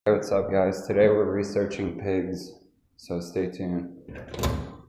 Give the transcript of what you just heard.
What's up, guys? Today we're researching pigs, so stay tuned.